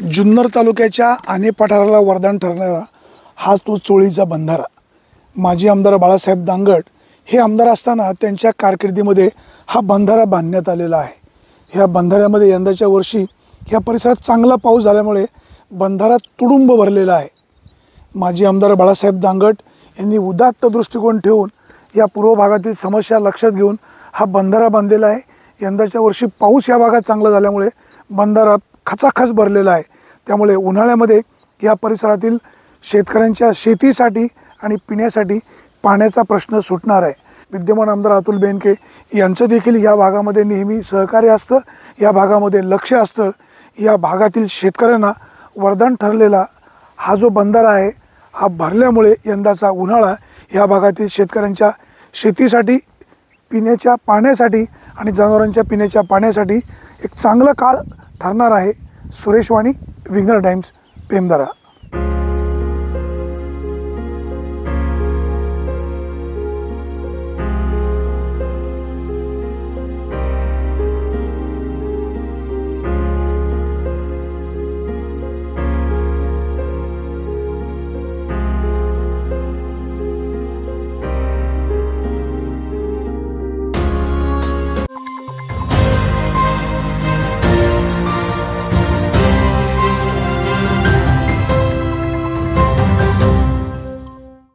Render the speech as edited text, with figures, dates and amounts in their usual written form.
जुन्नर तालुक्याच्या आने पठाराला वरदान ठरणारा हा तो चोळीचा बंधारा। माजी आमदार बाळासाहेब दांगट हे आमदार असताना त्यांच्या कारकिर्दीमध्ये हा बंधारा बांधण्यात आलेला आहे। ह्या बंधाऱ्यामध्ये यंदाच्या वर्षी ह्या परिसरात चांगला पाऊस झाल्यामुळे बंधारा तुडुंब भरलेला आहे। माजी आमदार बाळासाहेब दांगट यांनी उदात्त दृष्टिकोन ठेवून या पूर्व भागातील समस्या लक्षात घेऊन हा बंधारा बांधलेला आहे। यंदाच्या वर्षी पाऊस या भागात चांगला झाल्यामुळे बंधारा खचाखच भरलेला आहे। त्यामुळे उन्हाळ्यामध्ये या परिसरातील शेतकऱ्यांच्या शेतीसाठी आणि पिण्यासाठी पाण्याचा प्रश्न सुटणार आहे। विद्यमान आमदार अतुल बेनके यांचं देखील या भागामध्ये नेहमी सहकार्य असतं, या भागामध्ये लक्ष असतं। या भागातील शेतकऱ्यांना वरदान ठरलेला हा जो बंधारा आहे हा भरल्यामुळे यंदाचा उन्हाळा या भागातील शेतकऱ्यांच्या शेतीसाठी, पिण्याच्या पाण्यासाठी आणि जनावरांच्या पिण्याच्या पाण्यासाठी एक चांगला काळ ठरणार आहे। सुरेश वाणी, विंगर टाइम्स, पेमदारा।